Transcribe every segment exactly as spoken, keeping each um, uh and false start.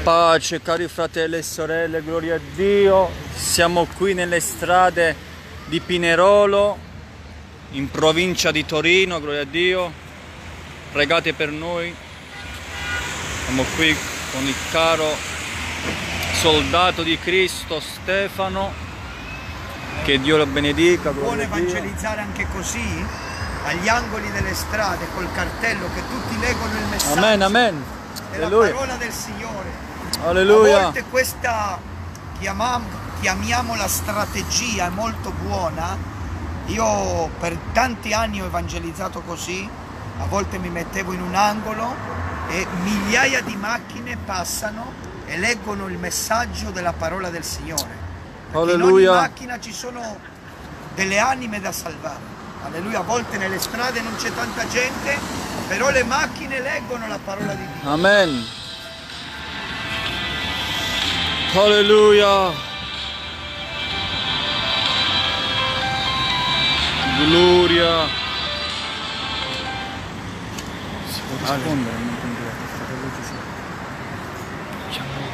Pace, cari fratelli e sorelle, gloria a Dio. Siamo qui nelle strade di Pinerolo, in provincia di Torino, gloria a Dio. Pregate per noi. Siamo qui con il caro soldato di Cristo Stefano. Che Dio lo benedica. Vuole evangelizzare anche così, agli angoli delle strade, col cartello, che tutti leggono il messaggio. Amen, amen. Della Alleluia. parola del Signore. Alleluia. A volte questa, chiamiam, chiamiamola strategia, è molto buona. Io per tanti anni ho evangelizzato così, a volte mi mettevo in un angolo e migliaia di macchine passano e leggono il messaggio della parola del Signore. Perché Alleluia. in ogni macchina ci sono delle anime da salvare. Alleluia, a volte nelle strade non c'è tanta gente, però le macchine leggono la parola di Dio. Amen. Alleluia. Gloria. Si può rispondere, non comprendete, fratello Gesù. Chiamalo,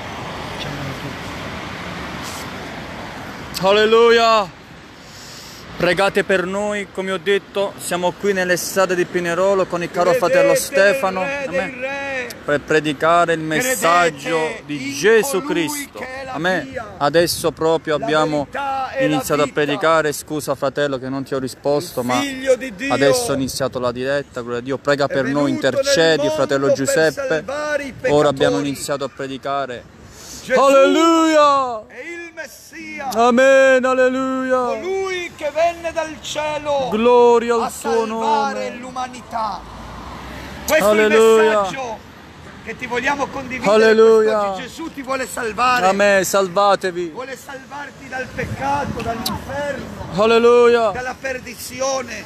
chiamalo tu. Alleluia. Pregate per noi, come ho detto, siamo qui nelle strade di Pinerolo con il caro fratello Stefano per predicare il messaggio di Gesù Cristo. Amen. Adesso proprio abbiamo iniziato a predicare. Scusa fratello che non ti ho risposto, ma adesso ho iniziato la diretta. Gloria a Dio. Prega per noi, intercedi, fratello Giuseppe. Ora abbiamo iniziato a predicare. Alleluia! Messia, amen, alleluia, colui che venne dal cielo gloria al a tuo salvare nome, l'umanità. Questo alleluia. È il messaggio che ti vogliamo condividere. Alleluia. Gesù ti vuole salvare. Amen, salvatevi. Vuole salvarti dal peccato, dall'inferno, alleluia, dalla perdizione.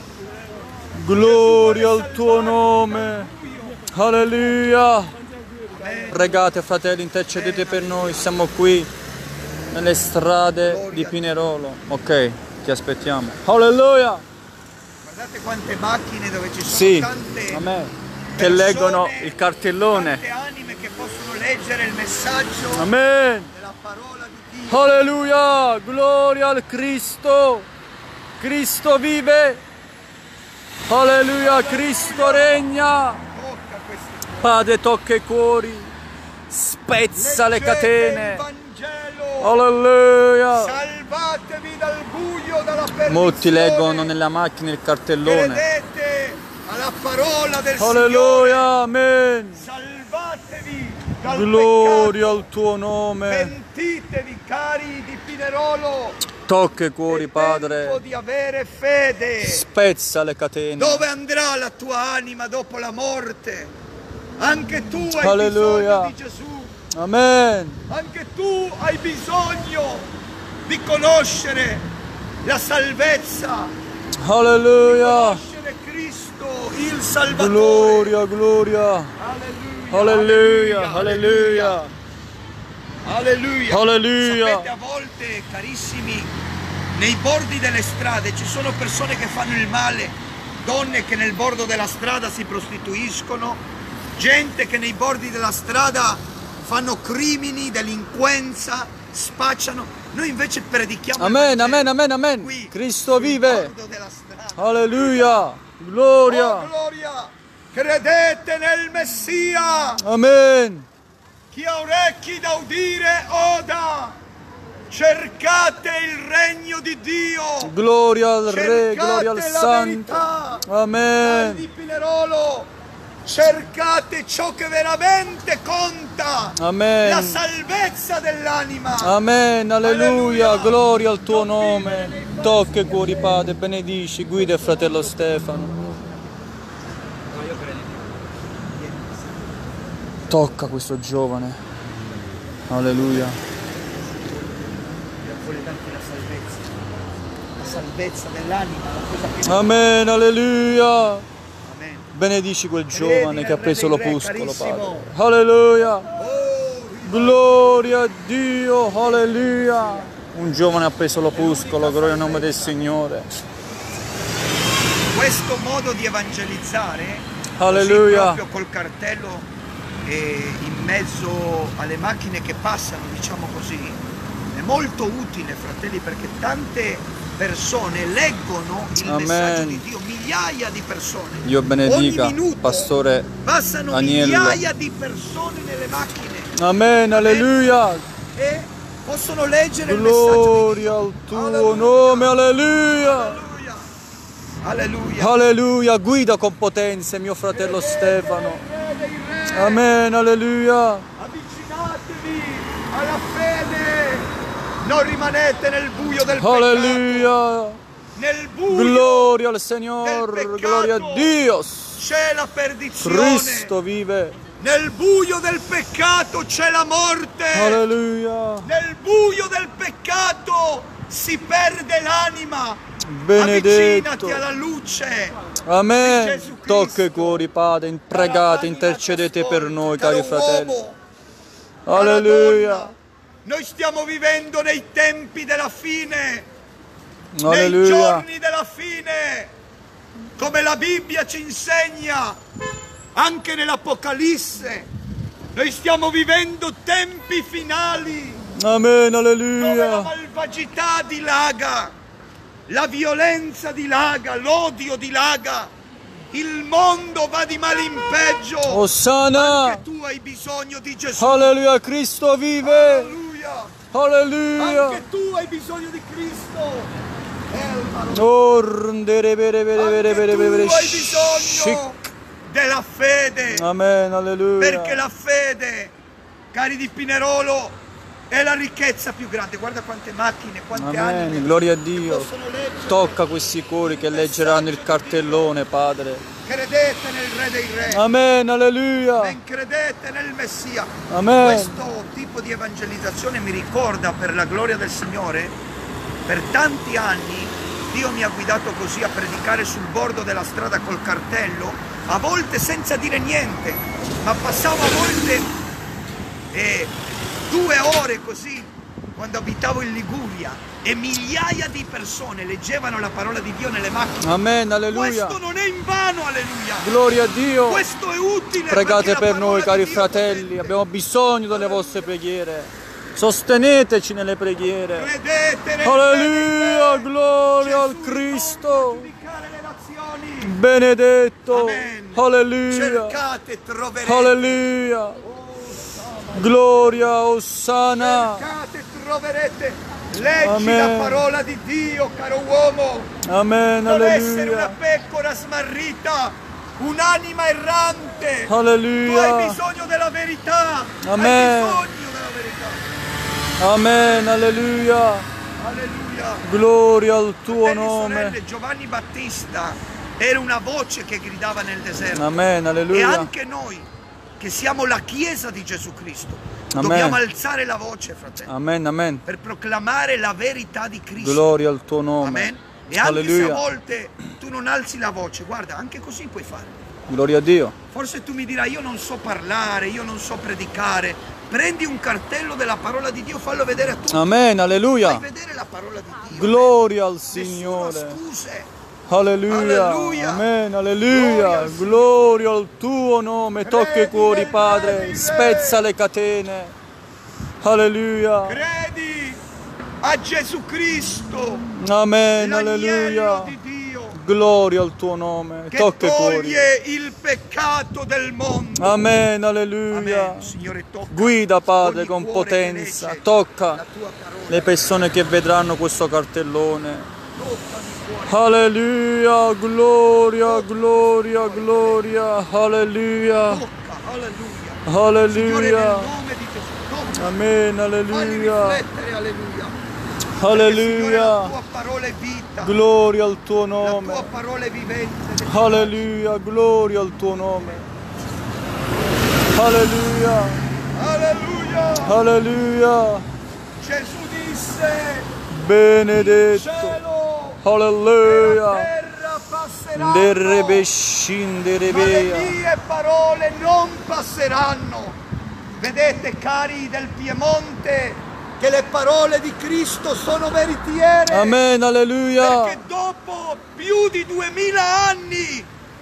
Gloria al tuo nome, alleluia. Amen. Pregate fratelli, intercedete Amen. Per noi, siamo qui nelle strade di Pinerolo. Ok, ti aspettiamo. Alleluia. Guardate quante macchine dove ci sono sì, tante amen. Che leggono il cartellone. Tante anime che possono leggere il messaggio amen. Della parola di Dio. Alleluia, gloria al Cristo. Cristo vive. Alleluia, Cristo regna. Padre, tocca i cuori, spezza le catene. Alleluia. Salvatevi dal buio, dalla perdizione. Molti leggono nella macchina il cartellone. Credete alla parola del alleluia, Signore. amen. Salvatevi dal gloria peccato. Al tuo nome. Pentitevi, cari di Pinerolo. Tocca i cuori, Padre. È tempo di avere fede. Spezza le catene. Dove andrà la tua anima dopo la morte? Anche tu hai alleluia. Bisogno di Gesù. Amen. Anche tu hai bisogno di conoscere la salvezza. Alleluia. Di conoscere Cristo, il Salvatore. Gloria, gloria. Alleluia. Alleluia. Alleluia. Alleluia. Sapete, a volte, carissimi, nei bordi delle strade ci sono persone che fanno il male, donne che nel bordo della strada si prostituiscono, gente che nei bordi della strada fanno crimini, delinquenza, spacciano. Noi invece predichiamo. Amen, amen, amen, amen. Qui, Cristo vive. Della strada. Alleluia. Gloria. Oh, gloria. Credete nel Messia. Amen. Chi ha orecchi da udire oda. Cercate il regno di Dio. Gloria al Re, cercate gloria al Santo. Amen. Di Pinerolo. Cercate ciò che veramente conta. Amen. La salvezza dell'anima. Amen. Alleluia. Alleluia. Gloria al tuo nome. Tocca i cuori, Padre. Benedici. Guida il fratello Stefano. Tocca questo giovane. Alleluia. Vuole darti la salvezza. La salvezza dell'anima. Amen. Alleluia. Benedici quel giovane che ha preso l'opuscolo, Padre. Alleluia. Gloria a Dio. Alleluia. Un giovane ha preso l'opuscolo, gloria al nome del Signore. Questo modo di evangelizzare, Alleluia. proprio col cartello e in mezzo alle macchine che passano, diciamo così, è molto utile, fratelli, perché tante persone leggono il Amen. messaggio di Dio, migliaia di persone. Dio benedica, ogni minuto Pastore passano Aniello. migliaia di persone nelle macchine. Amen, alleluia. E possono leggere il messaggio di Gloria Dio. al tuo Alleluia. nome, alleluia. Alleluia. Alleluia. Alleluia, guida con potenza mio fratello Stefano. Re dei re. Amen, alleluia. Avvicinatevi alla fede, non rimanete nel buio del peccato, Alleluia. nel buio Gloria al del Signore, peccato gloria a Dio. c'è la perdizione, Cristo vive. nel buio del peccato c'è la morte, Alleluia. nel buio del peccato si perde l'anima. Benedetto. Avvicinati alla luce. Amen. Gesù Cristo. Tocca i cuori, Padre. Pregate, intercedete per noi, cari fratelli. Uomo, Alleluia. cara donna, noi stiamo vivendo nei tempi della fine, nei Alleluia. giorni della fine, come la Bibbia ci insegna, anche nell'Apocalisse. Noi stiamo vivendo tempi finali, Amen, dove la alleluia. malvagità dilaga, la violenza dilaga, l'odio dilaga, il mondo va di male in peggio. Osanna. Anche tu hai bisogno di Gesù. Alleluia, Cristo vive. Alleluia. Alleluia. Anche tu hai bisogno di Cristo. Elmalo. Oh, rendere, bere, bere, bere, Anche bere, tu bere, hai chic. bisogno della fede. Amen, alleluia. Perché la fede, cari di Pinerolo, è la ricchezza più grande. Guarda quante macchine, quante Amen, anime gloria a che Dio. possono leggere. Tocca questi cuori che leggeranno il cartellone, Padre. Credete nel Re dei Re. Amen, alleluia. Ben credete nel Messia. Amen. Questo tipo di evangelizzazione mi ricorda, per la gloria del Signore, per tanti anni Dio mi ha guidato così a predicare sul bordo della strada col cartello, a volte senza dire niente, ma passavo a volte eh, due ore così quando abitavo in Liguria e migliaia di persone leggevano la parola di Dio nelle macchine. Amen, alleluia. Questo non è in vano, alleluia. Gloria a Dio. Questo è utile. Pregate perché la per noi, parola cari di Dio fratelli. potente. Abbiamo bisogno delle vostre preghiere. Sosteneteci nelle preghiere. Credete nel Alleluia, Re. gloria al Gesù Cristo. torna a giudicare le nazioni. Benedetto. Amen. Alleluia. Cercate, troverete. Alleluia. Gloria, Osanna. Cercate, troverete. Leggi Amen. la parola di Dio, caro uomo. Amen, Non essere una alleluia. pecora smarrita, un'anima errante. Tu hai Alleluia. bisogno della verità. Amen. Hai bisogno della verità. Amen, alleluia. Alleluia. Gloria al tuo Fratelli e nome. sorelle, Giovanni Battista era una voce che gridava nel deserto. Amen, E alleluia. anche noi, che siamo la Chiesa di Gesù Cristo, Amen. dobbiamo alzare la voce, fratelli, Amen, amen. per proclamare la verità di Cristo. Gloria al tuo nome. Amen. E anche se a Alleluia. volte tu non alzi la voce, guarda, anche così puoi fare. Gloria a Dio. Forse tu mi dirai, io non so parlare, io non so predicare. Prendi un cartello della parola di Dio, fallo vedere a tutti. Amen, Fai alleluia. vedere la parola di Dio. Gloria al Nessuno Signore. scuse. Alleluia. Alleluia. Amen, Gloria alleluia. al Signore. Gloria al tuo nome. Tocca i Credi cuori, nel Padre. Re dei Spezza Re. le catene. Alleluia. Credi a Gesù Cristo, Amen, l'agnello alleluia. di Dio, Gloria al tuo nome. che Tocca i cuori. toglie il peccato del mondo. Amen, alleluia. Amen. Signore, tocca Guida, Padre, ogni con cuore che potenza. legge Tocca la tua parola. le persone che vedranno questo cartellone. Tocca ogni cuore. Alleluia, gloria, gloria, gloria. Alleluia. Tocca, alleluia. Signore, nel Alleluia. nome di Gesù, tocca. Amen, Fagli alleluia. riflettere, alleluia. Perché, Signore, Alleluia. la tua parola è vita. Gloria al tuo La tua nome. parola è vivente. Alleluia, gloria al tuo nome. Alleluia. Alleluia. Alleluia. Gesù disse, il Benedetto. cielo e Alleluia. la terra passeranno, Derebe ma le scinderebea. mie parole non passeranno. Vedete, cari del Piemonte, che le parole di Cristo sono veritiere. Amen, alleluia. Perché dopo più di duemila anni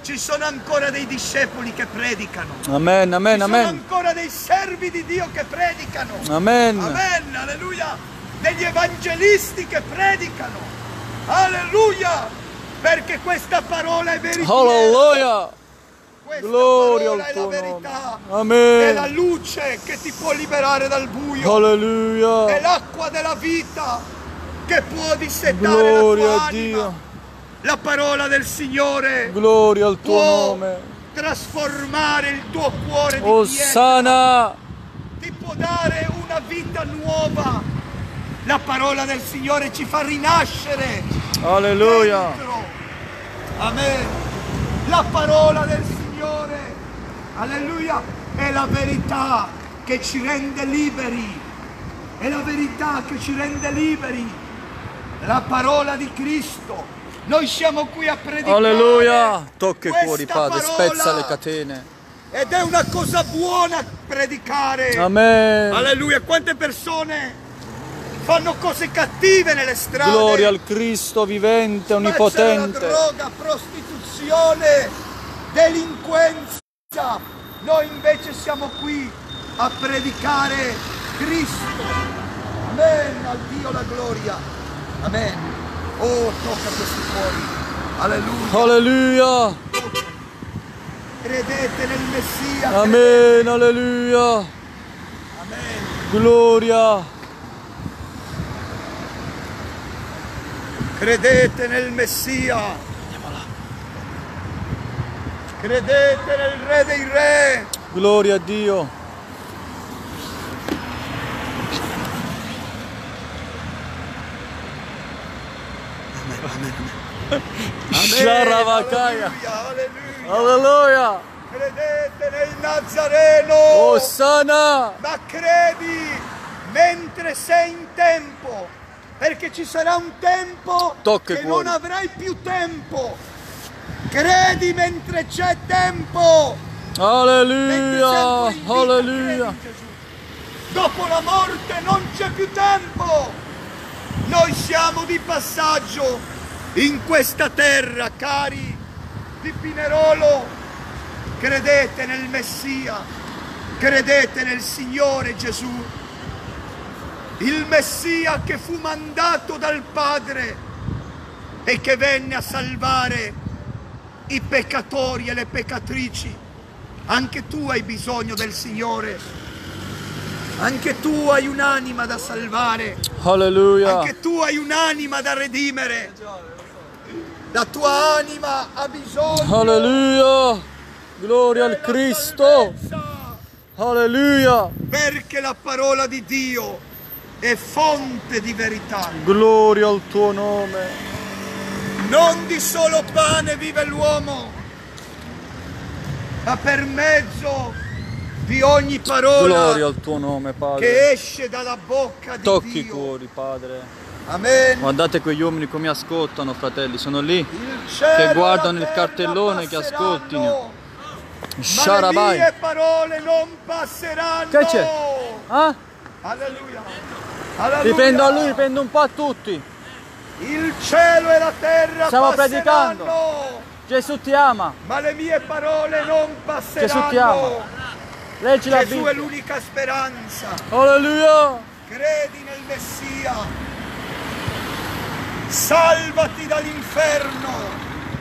Ci sono ancora dei discepoli che predicano. Amen, amen, Ci amen. sono ancora dei servi di Dio che predicano. Amen. Amen, alleluia. Degli evangelisti che predicano. Alleluia. Perché questa parola è veritiera. Alleluia. Questa Gloria parola al è la tuo verità. nome. Amen. È la luce che ti può liberare dal buio. Alleluia. È l'acqua della vita che può dissettare Gloria la tua a anima. Dio. La parola del Signore Gloria al tuo può nome. trasformare il tuo cuore di Osanna. pietra. Ti può dare una vita nuova. La parola del Signore ci fa rinascere. Alleluia. Dentro. Amen. La parola del Signore, alleluia, è la verità che ci rende liberi. È la verità che ci rende liberi. La parola di Cristo. Noi siamo qui a predicare. Alleluia. Tocca i questa cuori, Padre, parola. spezza le catene. Ed è una cosa buona predicare. Amen. Alleluia. Quante persone fanno cose cattive nelle strade. Gloria al Cristo vivente, Spacciano onnipotente. la droga, prostituzione, delinquenza. Noi invece siamo qui a predicare Cristo. Amen, al Dio la gloria. Amen. Oh, tocca questi cuori. Alleluia. Alleluia. Credete nel Messia. Amen, alleluia. Amen. Gloria. Credete nel Messia. Credete nel Re dei Re. Gloria a Dio. Sharavakaya. Alleluia. Alleluia. Credete nel Nazareno. Osanna. Ma credi mentre sei in tempo, perché ci sarà un tempo Tocca i che cuori. non avrai più tempo. Credi mentre c'è tempo. Mentre sei Alleluia. ancora in vita, Alleluia. credi in Gesù. Dopo la morte non c'è più tempo. Noi siamo di passaggio in questa terra, cari di Pinerolo. Credete nel Messia, credete nel Signore Gesù, il Messia che fu mandato dal Padre e che venne a salvare i peccatori e le peccatrici. Anche tu hai bisogno del Signore, anche tu hai un'anima da salvare, Alleluia. anche tu hai un'anima da redimere. La tua anima ha bisogno. Alleluia. Gloria al della Cristo. salvezza, Alleluia. perché la parola di Dio è fonte di verità. Gloria al tuo nome. Non di solo pane vive l'uomo, ma per mezzo di ogni parola Gloria al tuo nome, Padre. che esce dalla bocca di Tocchi i Dio. cuori, Padre. Amen. Guardate quegli uomini come ascoltano, fratelli. Sono lì Il cielo che guardano e la il terra cartellone, che passeranno, ascoltino. ma le Sharabai. mie parole non passeranno. Che c'è? Ah? Alleluia. Alleluia. Dipende a lui, dipende un po' a tutti. Il cielo e la terra Stiamo passeranno, predicando. Gesù ti ama. ma le mie parole non passeranno. Gesù ti ama. Leggi la Gesù è Bibbia. l'unica speranza. Alleluia. Credi nel Messia. Salvati dall'inferno.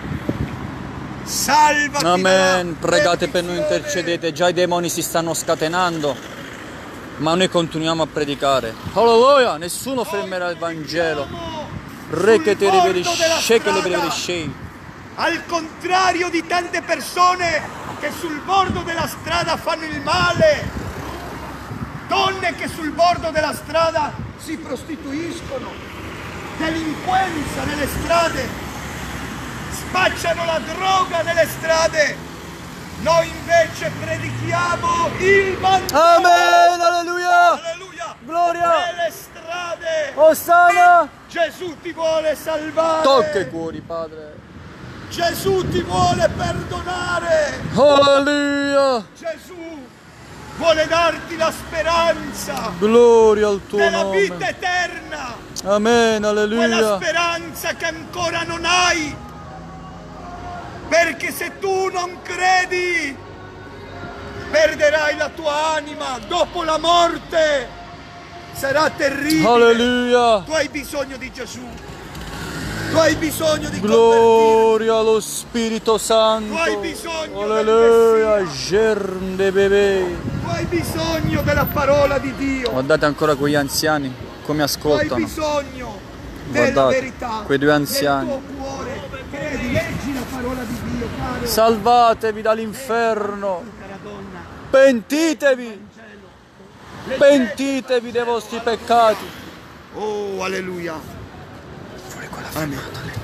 Salvati Amen. dalla Pregate per noi, perdizione. intercedete. Già i demoni si stanno scatenando, ma noi continuiamo a predicare. Alleluia. Nessuno fermerà il Vangelo. Re che te Sul riveli, bordo della che le strada. riveli scei. Al contrario di tante persone che sul bordo della strada fanno il male, donne che sul bordo della strada si prostituiscono, delinquenza nelle strade, spacciano la droga nelle strade. Noi invece predichiamo il Vangelo. Amen. Alleluia. Alleluia. Gloria. Nelle strade Osanna. Gesù ti vuole salvare. Tocca i cuori, Padre. Gesù ti vuole perdonare. Alleluia. Gesù vuole darti la speranza Gloria al tuo della vita nome. eterna. Amen. Quella Alleluia. speranza che ancora non hai. Perché se tu non credi, perderai la tua anima dopo la morte. Sarà terribile. Alleluia. Tu hai bisogno di Gesù. Tu hai bisogno di Gloria allo Spirito Santo. Tu hai bisogno Alleluia. Gerde bebè. Tu hai bisogno della parola di Dio. Guardate ancora quegli anziani come ascoltano. Tu hai bisogno della Guardate, verità. quei due anziani. Nel tuo cuore. Credi, leggi la parola di Dio, caro. Salvatevi dall'inferno. Cara donna. Pentitevi. Pentitevi dei vostri peccati. Oh, alleluia. Fuori quella Amen.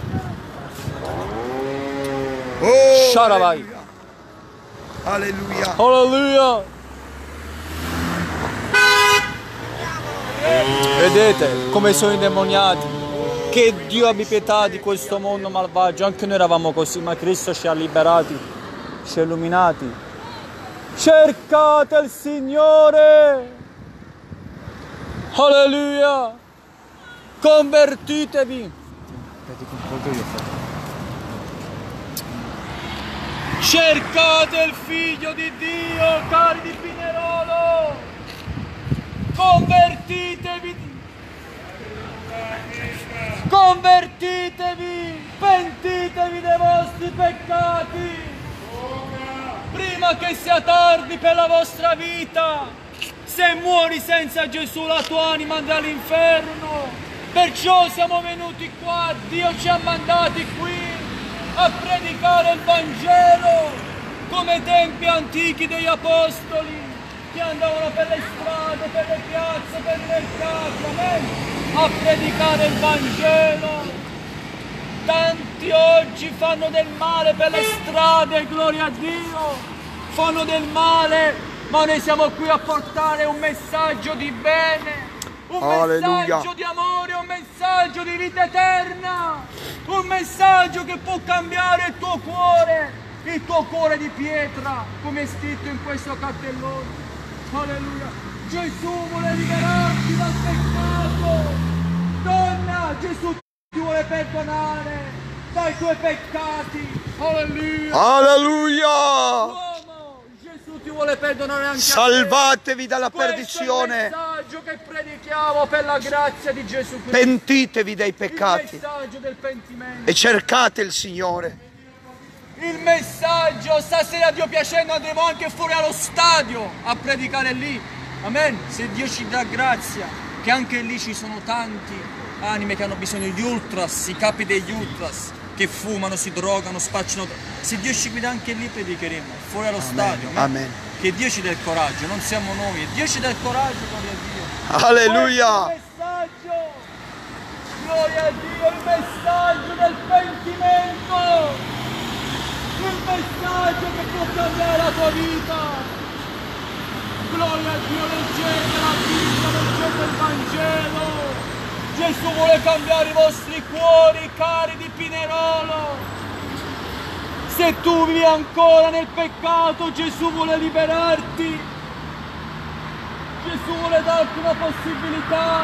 Oh, Sharavai. alleluia. Alleluia. Vedete come sono indemoniati. Che Dio abbia pietà di questo mondo malvagio. Anche noi eravamo così, ma Cristo ci ha liberati, ci ha illuminati. Cercate il Signore. Alleluia. Convertitevi. Cercate il Figlio di Dio, cari di Pinerolo. Convertitevi. Convertitevi, pentitevi dei vostri peccati, prima che sia tardi per la vostra vita. Se muori senza Gesù la tua anima andrà all'inferno. Perciò siamo venuti qua, Dio ci ha mandati qui a predicare il Vangelo, come ai tempi antichi degli Apostoli, che andavano per le strade, per le piazze, per i mercati, amen, a predicare il Vangelo. Tanti oggi fanno del male per le strade, gloria a Dio, fanno del male, ma noi siamo qui a portare un messaggio di bene, un Alleluia. messaggio di amore, un messaggio di vita eterna, un messaggio che può cambiare il tuo cuore, il tuo cuore di pietra, come è scritto in questo cartellone. Alleluia. Gesù vuole liberarti dal peccato. Donna, Gesù ti vuole perdonare dai tuoi peccati. Alleluia. Alleluia. Uomo, Gesù ti vuole perdonare anche Salvatevi a te. dalla Questo perdizione. è il messaggio che predichiamo per la grazia di Gesù Cristo. Pentitevi dei Il peccati messaggio del pentimento. e cercate il Signore. Il messaggio, stasera Dio piacendo andremo anche fuori allo stadio a predicare lì. Amen. Se Dio ci dà grazia, che anche lì ci sono tanti anime che hanno bisogno di ultras, i capi degli ultras, che fumano, si drogano, spacciano. Se Dio ci guida anche lì predicheremo, fuori allo Amen. stadio. Amen. Amen. Che Dio ci dà il coraggio, non siamo noi, è Dio ci dà il coraggio, gloria a Dio. Alleluia. Questo è il messaggio, gloria a Dio, il messaggio del pentimento. Il messaggio che può cambiare la tua vita. Gloria a Dio, leggete la Bibbia, leggete il Vangelo. Gesù vuole cambiare i vostri cuori, cari di Pinerolo. Se tu vivi ancora nel peccato, Gesù vuole liberarti. Gesù vuole darti una possibilità.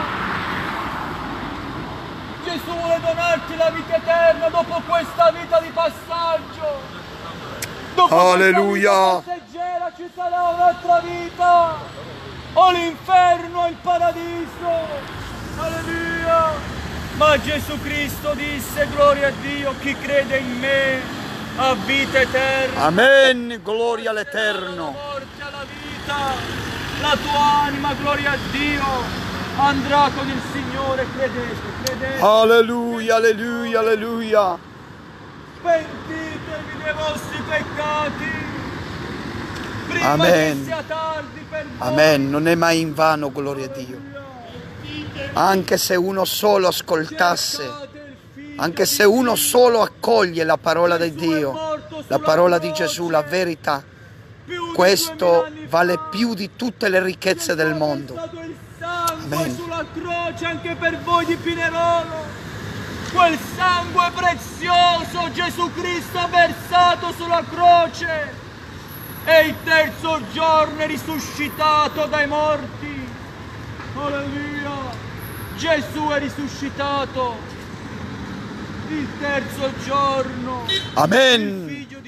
Gesù vuole donarti la vita eterna dopo questa vita di passaggio. Dopo Alleluia. questa vita passeggera ci sarà un'altra vita. O l'inferno o il paradiso. Alleluia. Ma Gesù Cristo disse, gloria a Dio, chi crede in me ha vita eterna. Amen. Gloria Dalla all'Eterno. morte alla vita. La tua anima, gloria a Dio, andrà con il Signore, credete, credete. Alleluia, alleluia, alleluia. Pentitevi dei vostri peccati, prima Amen. che sia tardi per voi. Amen. Non è mai invano, gloria a Dio. Anche se uno solo ascoltasse, anche se uno solo accoglie la parola di Dio, la parola di Gesù, la verità, questo vale più di tutte le ricchezze del mondo. Amen. Sulla croce anche per voi di Pinerolo, quel sangue prezioso Gesù Cristo ha versato sulla croce e il terzo giorno è risuscitato dai morti. Alleluia. Gesù è risuscitato il terzo giorno. Amen. Il Figlio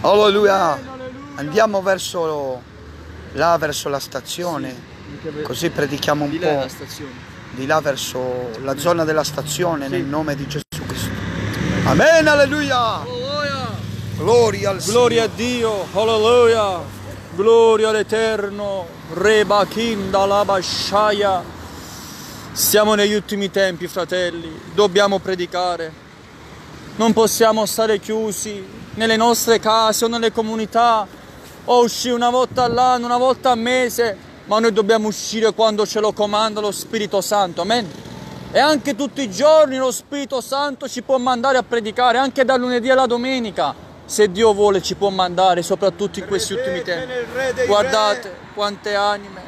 Alleluia. Andiamo verso là, verso la stazione, così predichiamo un po'. Di là verso la zona della stazione, nel nome di Gesù Cristo. Amen, alleluia. Gloria al Gloria a Dio, alleluia. Gloria all'Eterno, Reba Kinda Labashaya. Siamo negli ultimi tempi, fratelli, dobbiamo predicare. Non possiamo stare chiusi nelle nostre case o nelle comunità o uscire una volta all'anno, una volta al mese, ma noi dobbiamo uscire quando ce lo comanda lo Spirito Santo, amen. E anche tutti i giorni lo Spirito Santo ci può mandare a predicare, anche dal lunedì alla domenica, se Dio vuole ci può mandare, soprattutto in questi ultimi tempi. Guardate quante anime.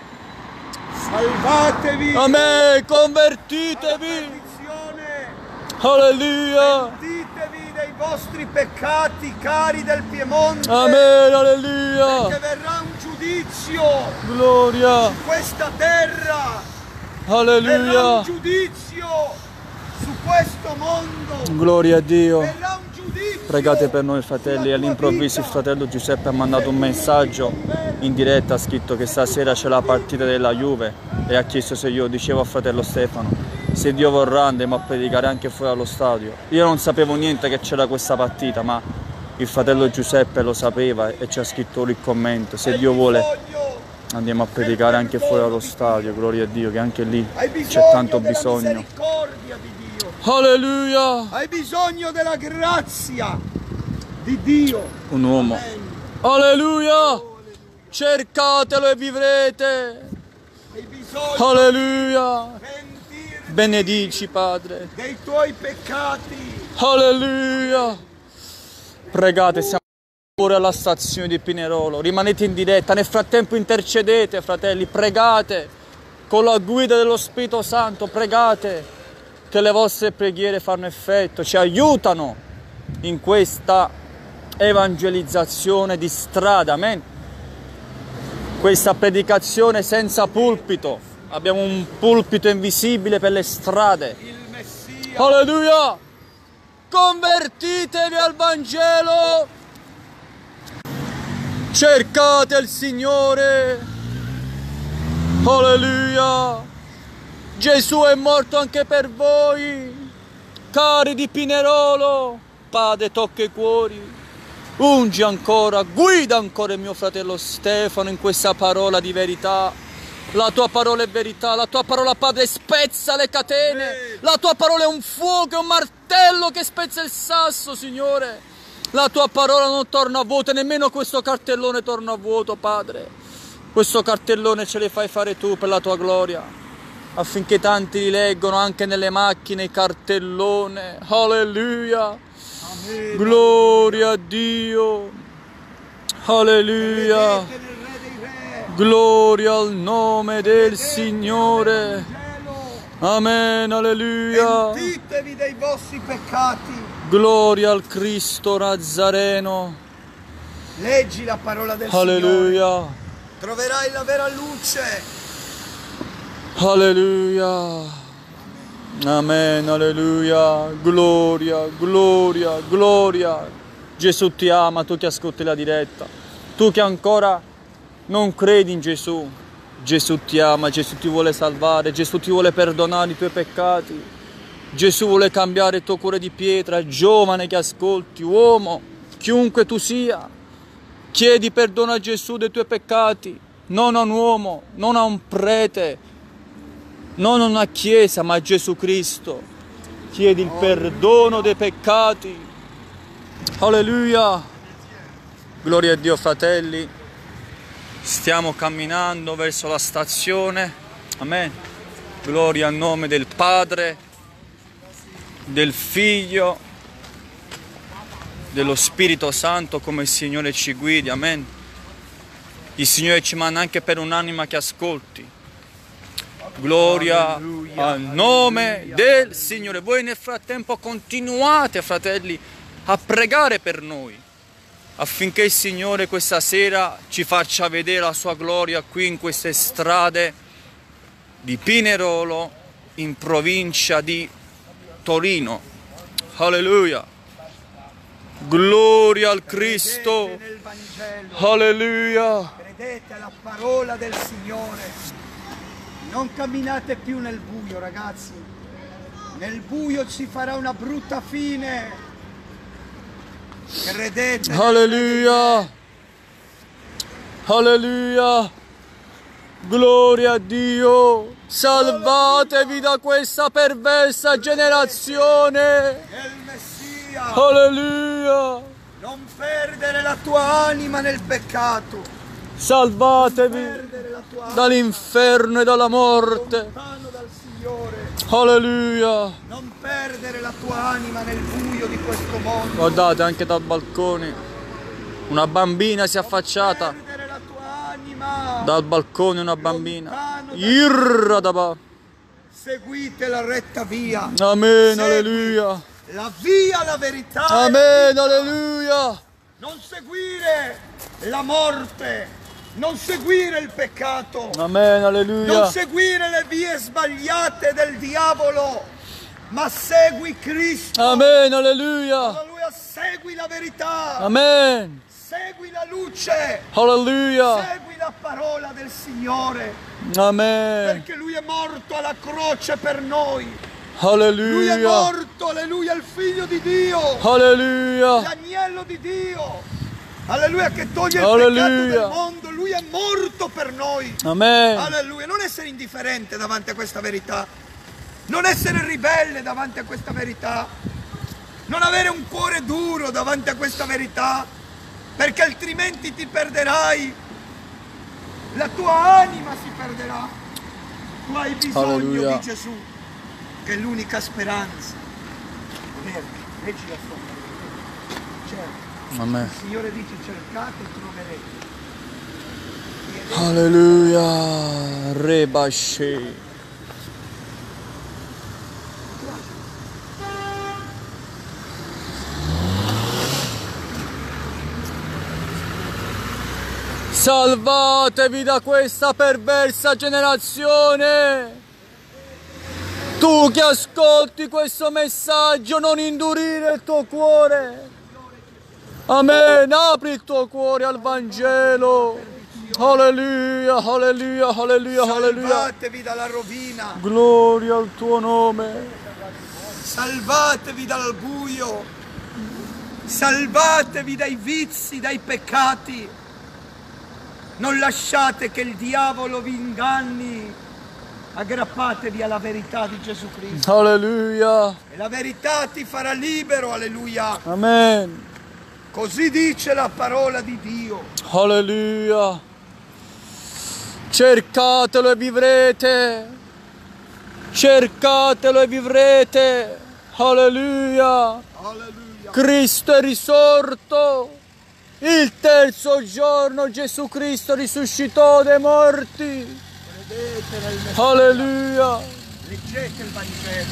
Salvatevi. Amen, convertitevi. Alleluia. Pentitevi dei vostri peccati, cari del Piemonte. Amen, alleluia. Perché verrà un giudizio. Gloria. Su questa terra. Alleluia. Verrà un giudizio su questo mondo. Gloria a Dio. Verrà un giudizio. Pregate per noi, fratelli. All'improvviso il fratello Giuseppe ha mandato un messaggio in diretta, ha scritto che stasera c'è la partita della Juve e ha chiesto se io dicevo al fratello Stefano, se Dio vorrà andremo a predicare anche fuori dallo stadio. Io non sapevo niente che c'era questa partita, ma il fratello Giuseppe lo sapeva e ci ha scritto il commento. Se Dio vuole andiamo a predicare anche fuori dallo stadio. Gloria a Dio, che anche lì c'è tanto bisogno. Alleluia. Hai bisogno della grazia di Dio. Un uomo. Alleluia. Cercatelo e vivrete. Hai bisogno. Alleluia. Pentirti Benedici, Padre. dei tuoi peccati. Alleluia. Pregate, siamo fuori alla stazione di Pinerolo. Rimanete in diretta. Nel frattempo intercedete, fratelli. Pregate con la guida dello Spirito Santo. Pregate che le vostre preghiere fanno effetto, ci aiutano in questa evangelizzazione di strada, amen. Questa predicazione senza pulpito, abbiamo un pulpito invisibile per le strade. Il Messia. Alleluia! Convertitevi al Vangelo! Cercate il Signore! Alleluia! Gesù è morto anche per voi, cari di Pinerolo. Padre, tocca i cuori, ungi ancora, guida ancora il mio fratello Stefano in questa parola di verità. La tua parola è verità, la tua parola, Padre, spezza le catene. La tua parola è un fuoco, è un martello che spezza il sasso, Signore. La tua parola non torna a vuoto, nemmeno questo cartellone torna a vuoto, Padre. Questo cartellone ce le fai fare tu per la tua gloria, affinché tanti li leggono anche nelle macchine, il cartellone. Alleluia. Amen. Gloria a Dio. Alleluia. Gloria al nome del Signore. Amen. Alleluia. Pentitevi dei vostri peccati. Gloria al Cristo Nazareno. Leggi la parola del Alleluia. Signore. Troverai la vera luce. Alleluia, amen, alleluia, gloria, gloria, gloria. Gesù ti ama, tu che ascolti la diretta, tu che ancora non credi in Gesù. Gesù ti ama, Gesù ti vuole salvare, Gesù ti vuole perdonare i tuoi peccati. Gesù vuole cambiare il tuo cuore di pietra. Giovane che ascolti, uomo, chiunque tu sia, chiedi perdono a Gesù dei tuoi peccati, non a un uomo, non a un prete, non una chiesa, ma a Gesù Cristo. Chiedi il perdono dei peccati. Alleluia. Gloria a Dio, fratelli. Stiamo camminando verso la stazione. Amen. Gloria al nome del Padre, del Figlio, dello Spirito Santo, come il Signore ci guidi. Amen. Il Signore ci manda anche per un'anima che ascolti. Gloria alleluia, al nome alleluia. del Signore. Voi nel frattempo continuate, fratelli, a pregare per noi, affinché il Signore questa sera ci faccia vedere la sua gloria qui in queste strade di Pinerolo, in provincia di Torino. Alleluia. Gloria al Cristo. Credete nel Vangelo. Alleluia. Credete alla parola del Signore. Non camminate più nel buio, ragazzi. Nel buio ci farà una brutta fine. Credete. Alleluia. Alleluia. Gloria a Dio. Salvatevi da questa perversa generazione. Nel Messia. Alleluia. Non perdere la tua anima nel peccato. Salvatevi Perdere la tua anima dall'inferno e dalla morte. lontano dal Signore. Alleluia. Non perdere la tua anima nel buio di questo mondo. Guardate, anche dal balcone una bambina si è affacciata. Non perdere la tua anima. Dal balcone una bambina. Irra da ba. Seguite la retta via. Amen, Segui alleluia. la via, la verità. Amen, alleluia. Non seguire la morte. Non seguire il peccato. Amen, Non alleluia. seguire le vie sbagliate del diavolo. Ma segui Cristo. Amen, alleluia. Alleluia, segui la verità. Amen. Segui la luce. Alleluia. Segui la parola del Signore. Amen. Perché Lui è morto alla croce per noi. Lui è Alleluia. morto, alleluia, il Figlio di Dio. Alleluia. L'agnello di Dio. Alleluia, che toglie il Alleluia. peccato del mondo. Lui è morto per noi. Amen. Alleluia. Non essere indifferente davanti a questa verità. Non essere ribelle davanti a questa verità. Non avere un cuore duro davanti a questa verità. Perché altrimenti ti perderai. La tua anima si perderà. Tu hai bisogno Alleluia. di Gesù, che è l'unica speranza. Vero, leggi la sopra. Certo. Amen. Il Signore dice: cercate e troverete. Alleluia. Rebashe. Salvatevi da questa perversa generazione. Tu che ascolti questo messaggio, non indurire il tuo cuore. Amen. Apri il tuo cuore al Vangelo. Alleluia, alleluia, alleluia, alleluia. Salvatevi dalla rovina. Gloria al tuo nome. Salvatevi dal buio. Salvatevi dai vizi, dai peccati. Non lasciate che il diavolo vi inganni. Aggrappatevi alla verità di Gesù Cristo. Alleluia. E la verità ti farà libero, alleluia. Amen. Così dice la parola di Dio. Alleluia. Cercatelo e vivrete. Cercatelo e vivrete. Alleluia. Alleluia. Cristo è risorto. Il terzo giorno Gesù Cristo risuscitò dai morti. Credete nel Messia. Alleluia. Leggete il Vangelo.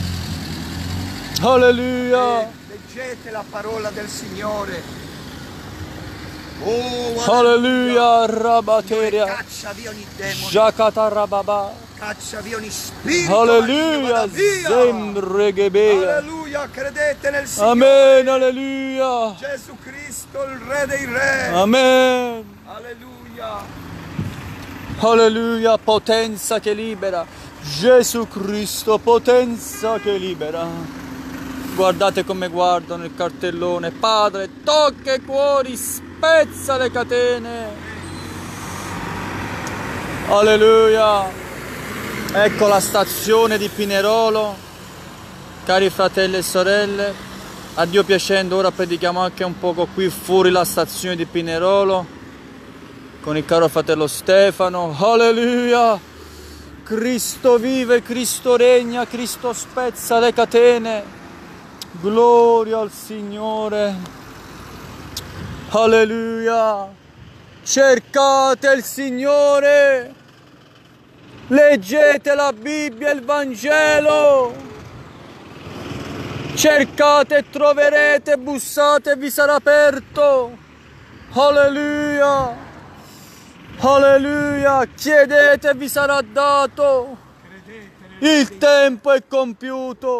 Alleluia. Eh, Leggete la parola del Signore. Oh, Alleluia. Signore, Rabateria. caccia via ogni demone. Jakata rababa. Caccia via ogni spirito. Alleluia. maligno, vada via. Zendregebeia. Alleluia. Credete nel Signore. Amen. Alleluia. Gesù Cristo, il Re dei Re. Amen. Alleluia. Alleluia, potenza che libera. Gesù Cristo, potenza che libera. Guardate come guardano il cartellone. Padre, tocca i cuori, spezza le catene. Alleluia. Ecco la stazione di Pinerolo. Cari fratelli e sorelle, a Dio piacendo ora predichiamo anche un poco qui fuori la stazione di Pinerolo con il caro fratello Stefano. Alleluia. Cristo vive, Cristo regna, Cristo spezza le catene. Gloria al Signore. Alleluia. Cercate il Signore. Leggete la Bibbia e il Vangelo. Cercate e troverete, bussate e vi sarà aperto. Alleluia. Alleluia, chiedete e vi sarà dato. Il tempo è compiuto.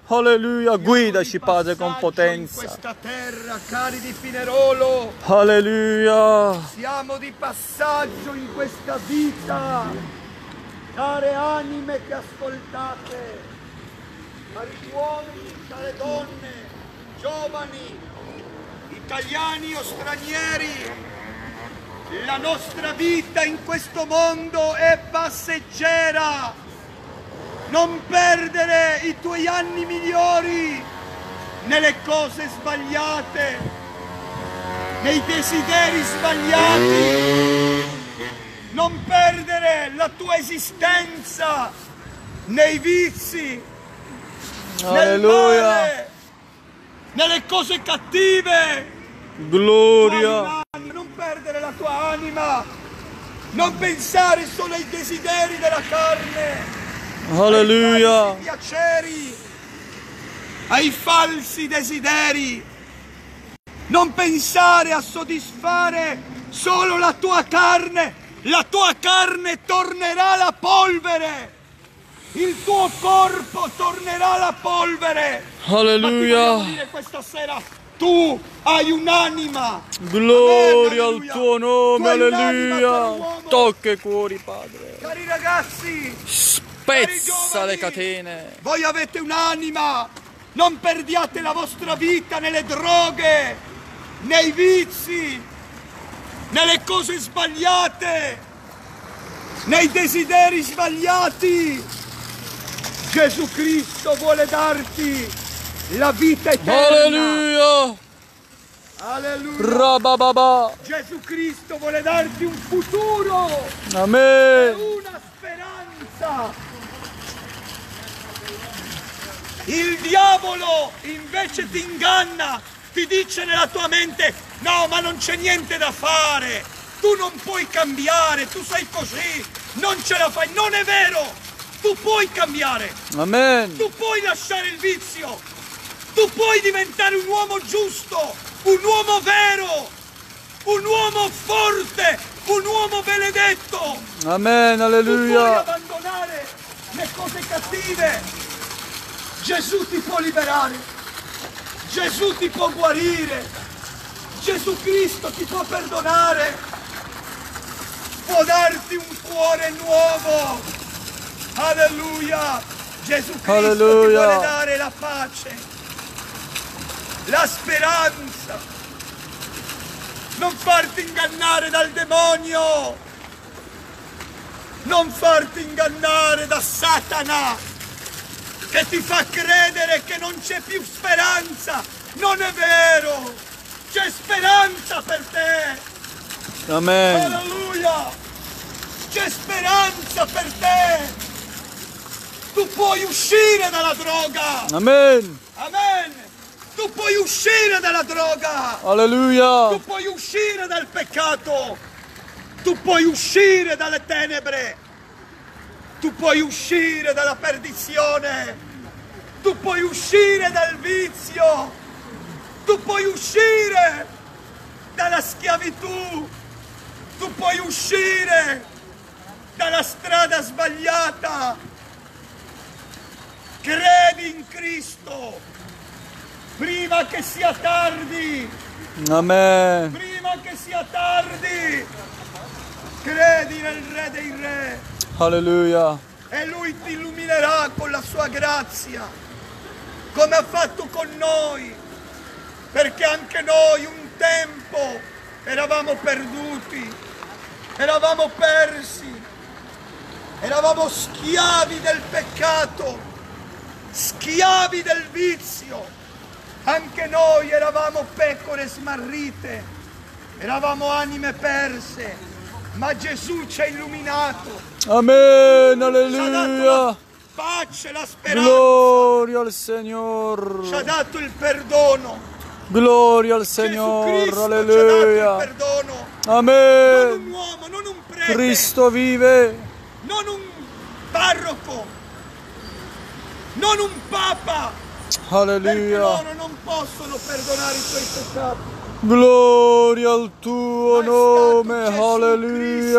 Alleluia, guidaci Padre con potenza. In questa terra, cari di Pinerolo. Alleluia. Siamo di passaggio in questa vita. Care anime che ascoltate, cari uomini, care donne, giovani, italiani o stranieri, la nostra vita in questo mondo è passeggera. Non perdere i tuoi anni migliori nelle cose sbagliate, nei desideri sbagliati. Non perdere la tua esistenza nei vizi, Alleluia. nel male, nelle cose cattive. Gloria. Non perdere la tua anima, non pensare solo ai desideri della carne, Alleluia. ai falsi piaceri, ai falsi desideri. Non pensare a soddisfare solo la tua carne. La tua carne tornerà la polvere, il tuo corpo tornerà la polvere. Alleluia. Ma ti voglio dire questa sera, tu hai un'anima. Gloria Amen, al tuo nome, alleluia. uomo. Tocca i cuori, Padre. Cari ragazzi, Spezza le catene. voi avete un'anima. Non perdiate la vostra vita nelle droghe, nei vizi, nelle cose sbagliate, nei desideri sbagliati. Gesù Cristo vuole darti la vita eterna. Alleluia. Alleluia. Rabababa. Gesù Cristo vuole darti un futuro e Amen. una speranza. Il diavolo invece ti inganna, ti dice nella tua mente: no, ma non c'è niente da fare, tu non puoi cambiare, tu sei così, non ce la fai. Non è vero, tu puoi cambiare, Amen. tu puoi lasciare il vizio, tu puoi diventare un uomo giusto, un uomo vero, un uomo forte, un uomo benedetto. Amen. Tu puoi Alleluia. abbandonare le cose cattive. Gesù ti può liberare, Gesù ti può guarire, Gesù Cristo ti può perdonare, può darti un cuore nuovo. Alleluia! Gesù Cristo Alleluia. ti vuole dare la pace, la speranza. Non farti ingannare dal demonio, non farti ingannare da Satana, che ti fa credere che non c'è più speranza. Non è vero, c'è speranza per te. Amen. Alleluia, c'è speranza per te. Tu puoi uscire dalla droga. Amen. Amen. Tu puoi uscire dalla droga. Alleluia. Tu puoi uscire dal peccato. Tu puoi uscire dalle tenebre. Tu puoi uscire dalla perdizione, tu puoi uscire dal vizio, tu puoi uscire dalla schiavitù, tu puoi uscire dalla strada sbagliata. Credi in Cristo prima che sia tardi, Amen. prima che sia tardi. Credi nel Re dei Re. Alleluia. E Lui ti illuminerà con la sua grazia, come ha fatto con noi, perché anche noi un tempo eravamo perduti, eravamo persi, eravamo schiavi del peccato, schiavi del vizio, anche noi eravamo pecore smarrite, eravamo anime perse, ma Gesù ci ha illuminato. Amen. Ci ha dato la Alleluia. pace, la speranza. Gloria al Ci ha Signore. dato il perdono. Gloria al Gesù Signore. Cristo ci ha dato il Alleluia. perdono. Non Amen. un uomo, non un prete, Cristo vive. non un parroco, non un papa, perché Alleluia. loro non possono perdonare i tuoi peccati. Gloria al tuo Ma è stato nome. Gesù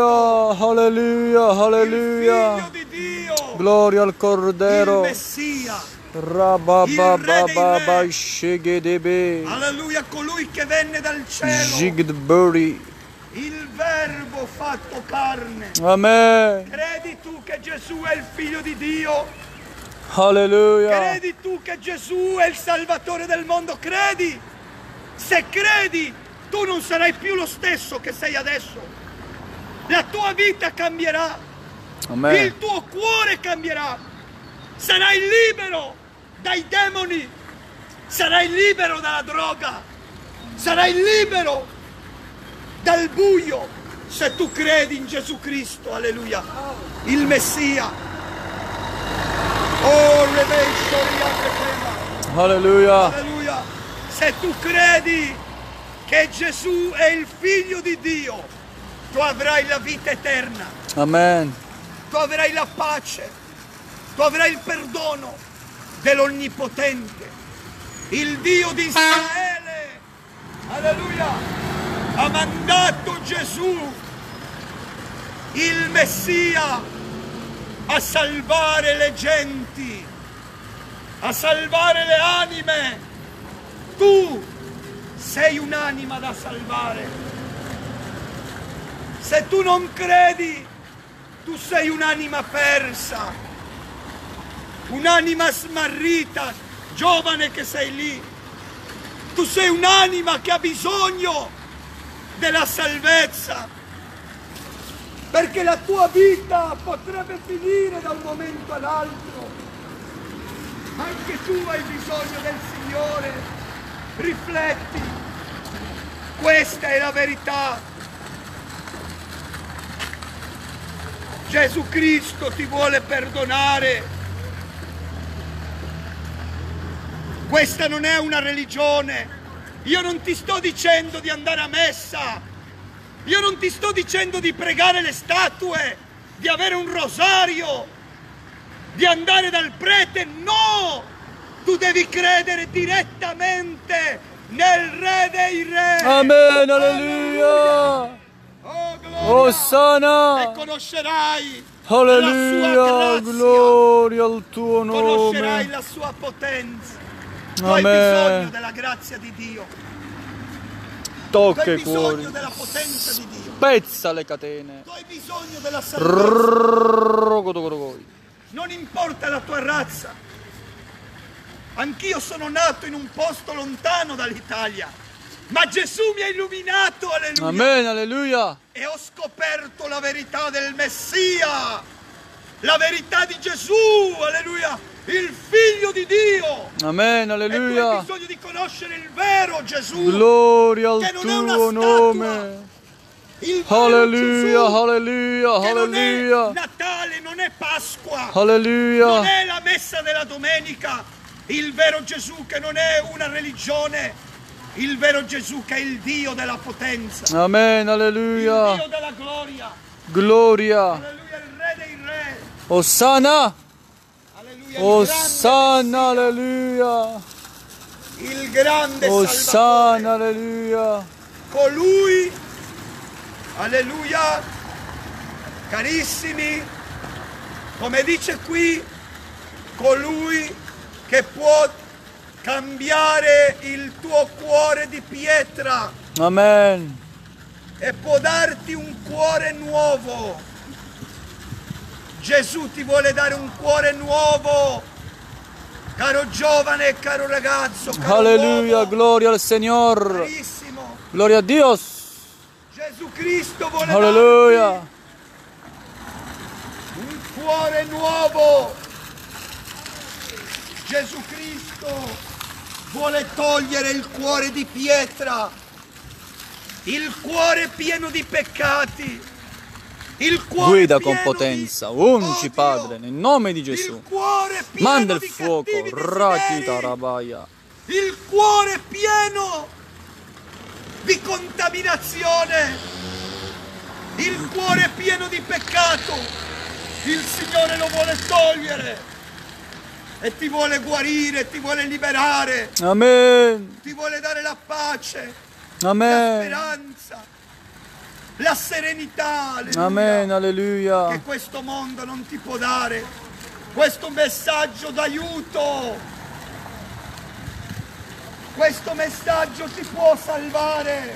Alleluia. Alleluia. Il Alleluia. Figlio di Dio, Gloria al il Cordero. Messia, Alleluia. Rababababa shegedebe. Alleluia, colui che venne dal cielo. Jigdburi. Il verbo fatto carne. Amen. Credi tu che Gesù è il figlio di Dio? Alleluia. Credi tu che Gesù è il salvatore del mondo? Credi? Se credi, tu non sarai più lo stesso che sei adesso. La tua vita cambierà. Amen. Il tuo cuore cambierà. Sarai libero dai demoni. Sarai libero dalla droga. Sarai libero dal buio. Se tu credi in Gesù Cristo, alleluia, il Messia. Oh, Alleluia. alleluia. Se tu credi che Gesù è il figlio di Dio, tu avrai la vita eterna. Amen. Tu avrai la pace. Tu avrai il perdono dell'Onnipotente. Il Dio di Israele, alleluia, ha mandato Gesù, il Messia, a salvare le genti, a salvare le anime. Tu sei un'anima da salvare. Se tu non credi, tu sei un'anima persa, un'anima smarrita, giovane che sei lì. Tu sei un'anima che ha bisogno della salvezza, perché la tua vita potrebbe finire da un momento all'altro. Anche tu hai bisogno del Signore. Rifletti, questa è la verità. Gesù Cristo ti vuole perdonare. Questa non è una religione. Io non ti sto dicendo di andare a messa, io non ti sto dicendo di pregare le statue, di avere un rosario, di andare dal prete, no! Tu devi credere direttamente nel Re dei Re. Amen, alleluia. Oh, gloria. Osanna. E conoscerai Alleluia, la sua grazia, gloria al tuo conoscerai nome. la sua potenza. Tu Amen. hai bisogno della grazia di Dio. Tu Tocca hai i cuori. bisogno della potenza di Dio. Spezza le catene. Tu hai bisogno della salvezza. Rrrr. Non importa la tua razza. Anch'io sono nato in un posto lontano dall'Italia, ma Gesù mi ha illuminato, alleluia. Amen, alleluia. E ho scoperto la verità del Messia, la verità di Gesù, alleluia, il figlio di Dio. Amen, E tu hai alleluia. bisogno di conoscere il vero Gesù. Gloria che al non è una tuo statua. nome. Il vero Alleluia, Gesù, alleluia, che non è alleluia. Natale, non è Pasqua, Alleluia. non è la messa della domenica. Il vero Gesù che non è una religione, il vero Gesù che è il Dio della potenza, Amen, il alleluia. Dio della gloria, Gloria. alleluia, il Re dei Re, Osanna. alleluia, il Osanna, grande alleluia. Messia, il grande Osanna, Salvatore, alleluia. colui, alleluia, carissimi, come dice qui, colui che può cambiare il tuo cuore di pietra Amen. e può darti un cuore nuovo. Gesù ti vuole dare un cuore nuovo, caro giovane e caro ragazzo, caro Alleluia, uomo, gloria al Señor. carissimo. Gloria a Dios. Gesù Cristo vuole Alleluia. darti un cuore nuovo. Gesù Cristo vuole togliere il cuore di pietra, il cuore pieno di peccati, il cuore Guida pieno con potenza. di Ungi, odio, Padre, nel nome di il Gesù. cuore pieno Manda il di fuoco. cattivi Rakita desideri, Rabaya. il cuore pieno di contaminazione, il cuore pieno di peccato. Il Signore lo vuole togliere e ti vuole guarire, ti vuole liberare, Amen. ti vuole dare la pace, la Amen. speranza, la serenità, alleluia, Amen, alleluia. che questo mondo non ti può dare. questo messaggio d'aiuto, questo messaggio ti può salvare,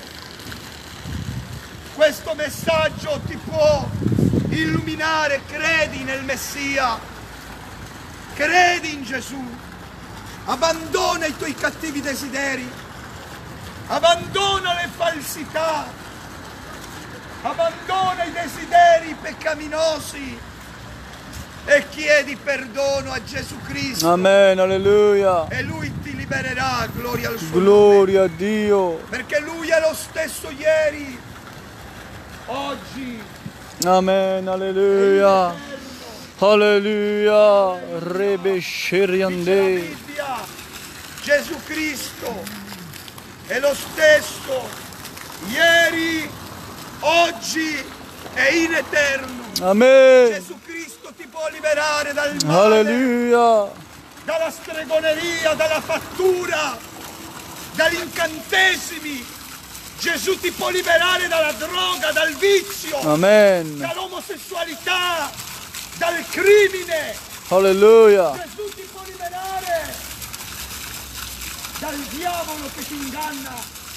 questo messaggio ti può illuminare. Credi nel Messia, credi in Gesù, abbandona i tuoi cattivi desideri, abbandona le falsità, abbandona i desideri peccaminosi e chiedi perdono a Gesù Cristo. Amen, alleluia. E Lui ti libererà, gloria al suo Gloria nome. a Dio. Perché Lui è lo stesso ieri, oggi. Amen, alleluia. Alleluia. Rebe Dice la Sheriande. Bibbia, Gesù Cristo è lo stesso ieri, oggi e in eterno. Amen. Gesù Cristo ti può liberare dal male, Alleluia. dalla stregoneria, dalla fattura, dagli incantesimi. Gesù ti può liberare dalla droga, dal vizio, Amen. dall'omosessualità, dal crimine. Alleluia. Gesù ti può liberare dal diavolo che ti inganna.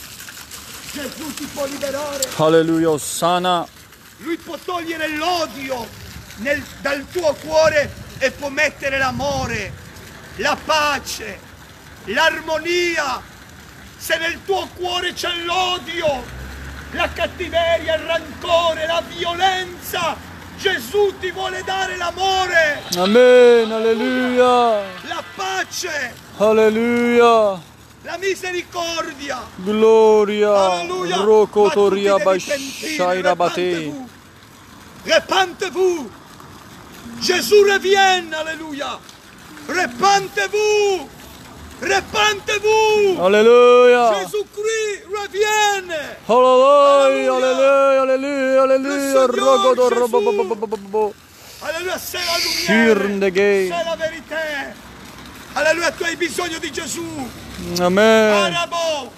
Gesù ti può liberare. Alleluia. Osana. Lui può togliere l'odio nel- dal tuo cuore e può mettere l'amore, la pace, l'armonia. Se nel tuo cuore c'è l'odio, la cattiveria, il rancore, la violenza, Gesù ti vuole dare l'amore, Amen. Alleluia. la pace, Alleluia. la misericordia. Gloria. Alleluia. Rokotoria Ma tu ti devi pentire. Bashaira Bate. Repentez-vous. Repentez-vous. Gesù revient, alléluia. Repentez-vous. Repentez-vous. Alleluia. Jésus-Christ revient. Alleluia. Alleluia. Alleluia. Alleluia. Le Rokotor Seigneur Robobobobobobo. Alléluia, c'est la Shirn lumière. de gay. C'est la vérité. Alleluia, tu hai bisogno di Gesù. Amen. Arabo,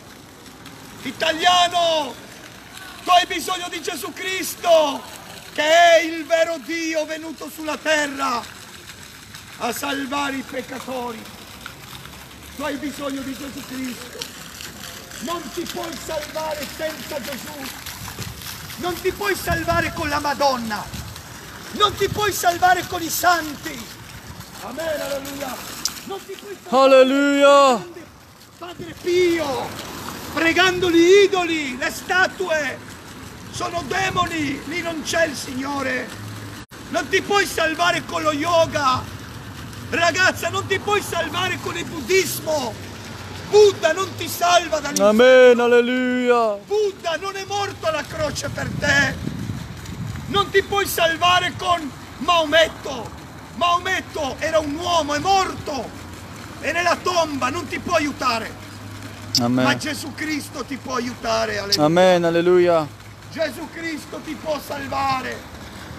italiano, tu hai bisogno di Gesù Cristo, che è il vero Dio venuto sulla terra a salvare i peccatori. Tu hai bisogno di Gesù Cristo. Non ti puoi salvare senza Gesù. Non ti puoi salvare con la Madonna. Non ti puoi salvare con i santi. Amen, alleluia. Non ti puoi salvare Alleluia. con Padre Pio, pregando gli idoli, le statue. Sono demoni, lì non c'è il Signore. Non ti puoi salvare con lo yoga. Ragazza, non ti puoi salvare con il buddismo. Buddha non ti salva dall'inferno. Amen. Alleluia. Buddha non è morto alla croce per te. Non ti puoi salvare con Maometto. Maometto era un uomo, è morto. È nella tomba, non ti può aiutare. Ma Amen. Gesù Cristo ti può aiutare. Alleluia. Amen. Alleluia. Gesù Cristo ti può salvare.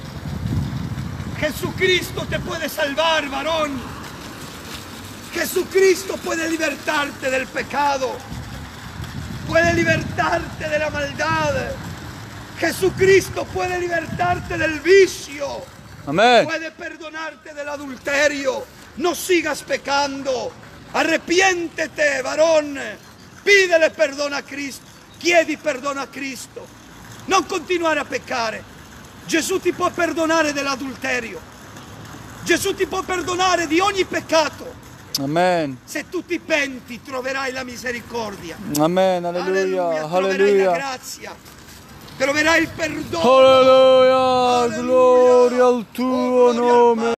Jesucristo te puede salvar, varón. Jesucristo puede libertarte del pecado. Puede libertarte de la maldad. Jesucristo puede libertarte del vicio. Amen. Puede perdonarte del adulterio. No sigas pecando. Arrepiéntete, varón. Pídele perdono a Cristo. Chiedi perdono a Cristo. Non continuare a peccare. Gesù ti può perdonare dell'adulterio. Gesù ti può perdonare di ogni peccato. Amen. Se tu ti penti troverai la misericordia. Amen. Alleluia. Troverai la Alleluia. grazia. Troverai il perdono. Alleluia. Alleluia. Gloria al Oh, tuo gloria al nome.